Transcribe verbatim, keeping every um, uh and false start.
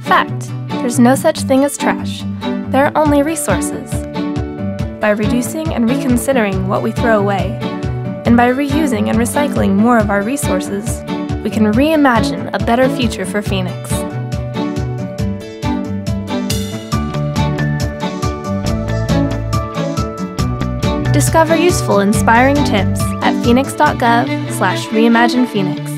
fact, there's no such thing as trash. There are only resources. By reducing and reconsidering what we throw away, and by reusing and recycling more of our resources, we can reimagine a better future for Phoenix. Discover useful, inspiring tips at phoenix dot gov slash reimagine phoenix.